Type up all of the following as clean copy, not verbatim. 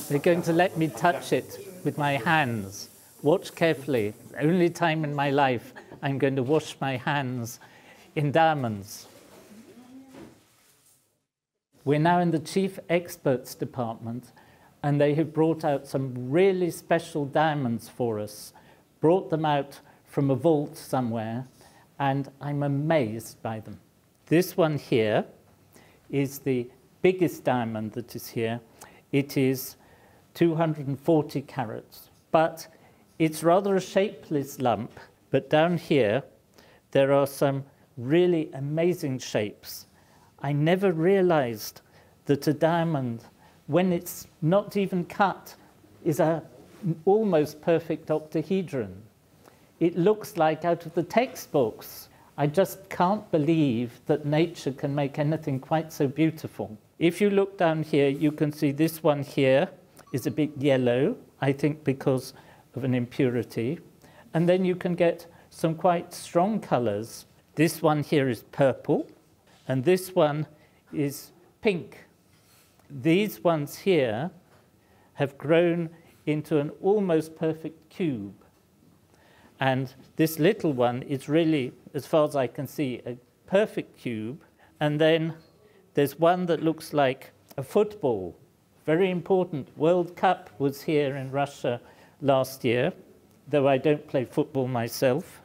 They're going to let me touch it with my hands. Watch carefully. Only time in my life I'm going to wash my hands in diamonds. We're now in the Chief Experts Department, and they have brought out some really special diamonds for us. Brought them out from a vault somewhere, and I'm amazed by them. This one here is the biggest diamond that is here. It is 240 carats, but it's rather a shapeless lump. But down here, there are some really amazing shapes. I never realized that a diamond, when it's not even cut, is an almost perfect octahedron. It looks like out of the textbooks. I just can't believe that nature can make anything quite so beautiful. If you look down here, you can see this one here is a bit yellow, I think because of an impurity. And then you can get some quite strong colors. This one here is purple, and this one is pink. These ones here have grown into an almost perfect cube. And this little one is really, as far as I can see, a perfect cube. And then there's one that looks like a football. Very important. World Cup was here in Russia last year, though I don't play football myself.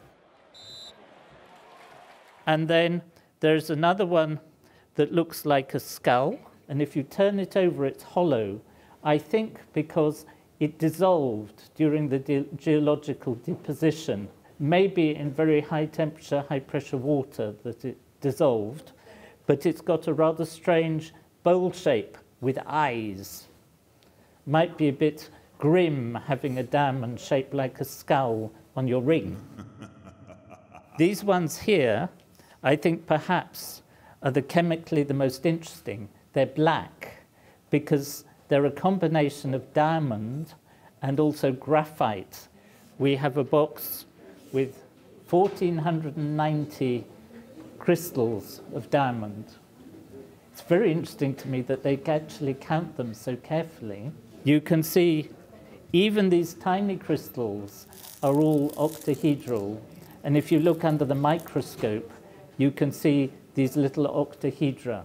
And then there's another one that looks like a skull. And if you turn it over, it's hollow. I think because it dissolved during the geological deposition, maybe in very high temperature, high pressure water that it dissolved, but it's got a rather strange bowl shape with eyes. Might be a bit grim having a diamond shaped like a skull on your ring. These ones here, I think perhaps are chemically the most interesting. They're black because they're a combination of diamond and also graphite. We have a box with 1,490 crystals of diamond. It's very interesting to me that they actually count them so carefully. You can see even these tiny crystals are all octahedral. And if you look under the microscope, you can see these little octahedra.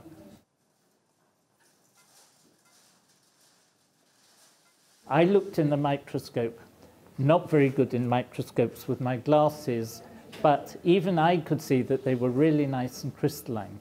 I looked in the microscope, not very good in microscopes with my glasses, but even I could see that they were really nice and crystalline.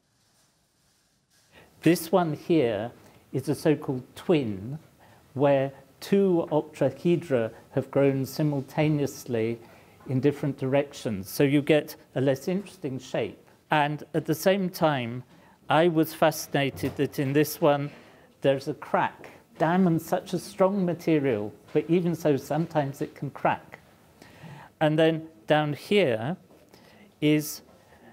This one here is a so-called twin, where two octahedra have grown simultaneously in different directions. So you get a less interesting shape. And at the same time, I was fascinated that in this one, there's a crack. Diamond's such a strong material, but even so, sometimes it can crack. And then down here is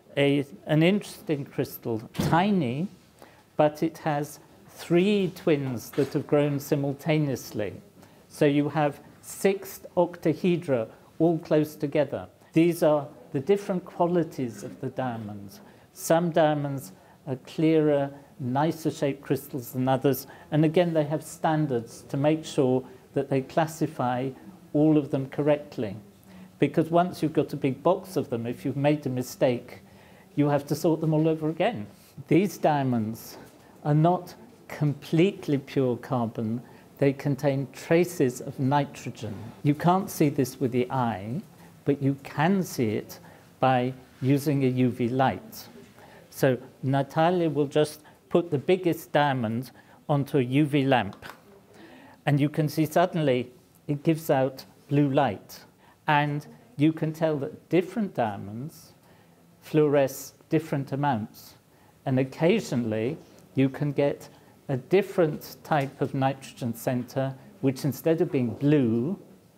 an interesting crystal, tiny, but it has 3 twins that have grown simultaneously. So you have 6 octahedra all close together. These are the different qualities of the diamonds. Some diamonds are clearer, nicer shaped crystals than others. And again, they have standards to make sure that they classify all of them correctly. Because once you've got a big box of them, if you've made a mistake, you have to sort them all over again. These diamonds are not completely pure carbon. They contain traces of nitrogen. You can't see this with the eye, but you can see it by using a UV light. So Natalia will just put the biggest diamond onto a UV lamp. And you can see suddenly it gives out blue light. And you can tell that different diamonds fluoresce different amounts. And occasionally you can get a different type of nitrogen center, which instead of being blue,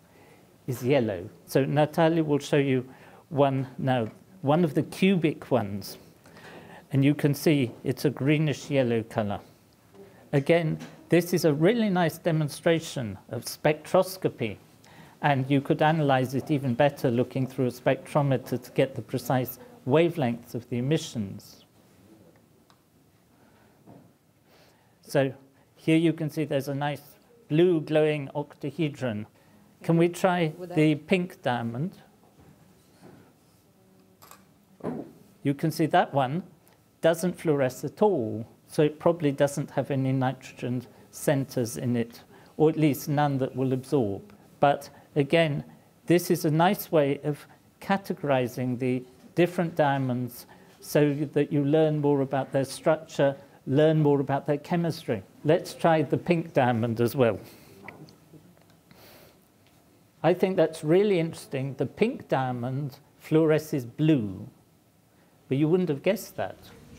is yellow. So Natalia will show you one now, one of the cubic ones. And you can see it's a greenish yellow color. Again, this is a really nice demonstration of spectroscopy. And you could analyze it even better looking through a spectrometer to get the precise wavelengths of the emissions. So here you can see there's a nice blue glowing octahedron. Can we try the pink diamond? You can see that one doesn't fluoresce at all, so it probably doesn't have any nitrogen centers in it, or at least none that will absorb. But again, this is a nice way of categorizing the different diamonds so that you learn more about their structure, learn more about their chemistry. Let's try the pink diamond as well. I think that's really interesting. The pink diamond fluoresces blue, but you wouldn't have guessed that.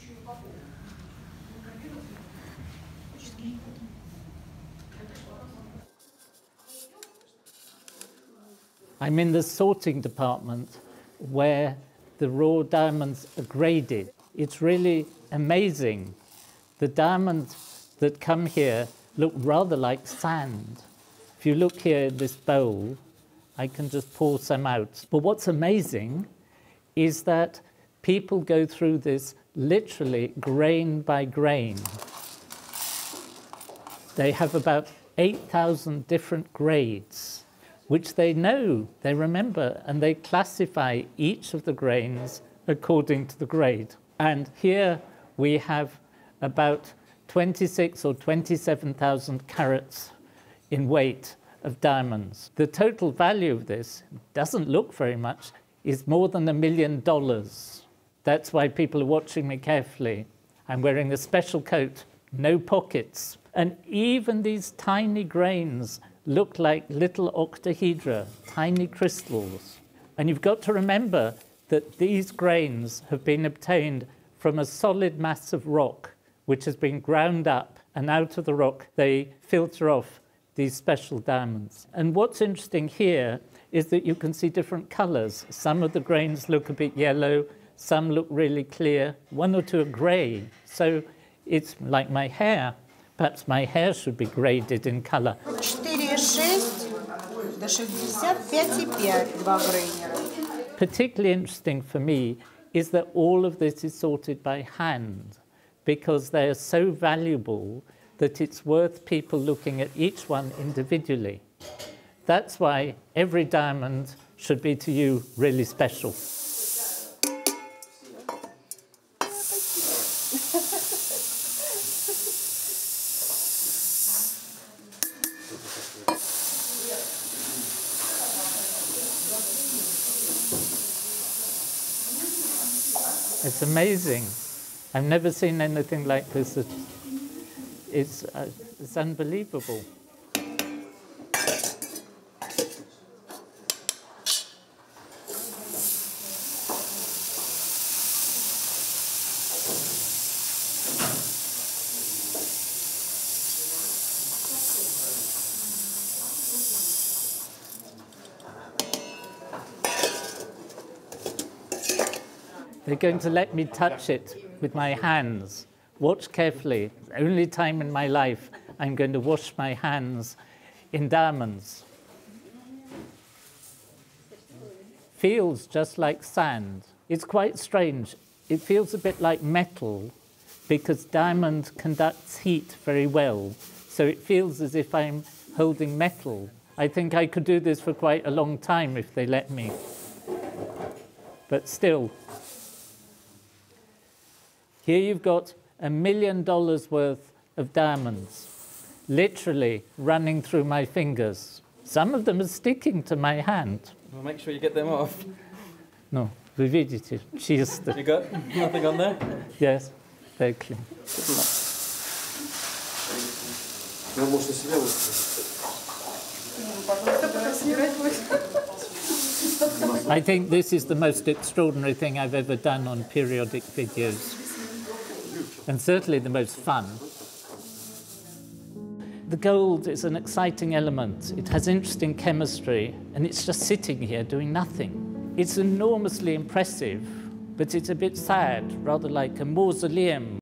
I'm in the sorting department where the raw diamonds are graded. It's really amazing. The diamonds that come here look rather like sand. If you look here in this bowl, I can just pour some out. But what's amazing is that people go through this literally grain by grain. They have about 8,000 different grades, which they know, they remember, and they classify each of the grains according to the grade. And here we have about 26 or 27,000 carats in weight of diamonds. The total value of this doesn't look very much, is more than $1 million. That's why people are watching me carefully. I'm wearing a special coat, no pockets. And even these tiny grains look like little octahedra, tiny crystals. And you've got to remember that these grains have been obtained from a solid mass of rock, which has been ground up, and out of the rock they filter off these special diamonds. And what's interesting here is that you can see different colors. Some of the grains look a bit yellow, some look really clear, one or two are gray. So it's like my hair. Perhaps my hair should be graded in color. 4,6 до 65,5 2 грейня. Particularly interesting for me is that all of this is sorted by hand, because they are so valuable that it's worth people looking at each one individually. That's why every diamond should be to you really special. It's amazing. I've never seen anything like this. It's unbelievable. They're going to let me touch it with my hands. Watch carefully. The only time in my life I'm going to wash my hands in diamonds. Feels just like sand. It's quite strange. It feels a bit like metal because diamond conducts heat very well. So it feels as if I'm holding metal. I think I could do this for quite a long time if they let me. But still. Here you've got $1 million worth of diamonds, literally running through my fingers. Some of them are sticking to my hand. Well, make sure you get them off. No, вы видите, чисто. You got nothing on there? Yes, very clean. I think this is the most extraordinary thing I've ever done on periodic videos. And certainly the most fun. The gold is an exciting element. It has interesting chemistry, and it's just sitting here doing nothing. It's enormously impressive, but it's a bit sad, rather like a mausoleum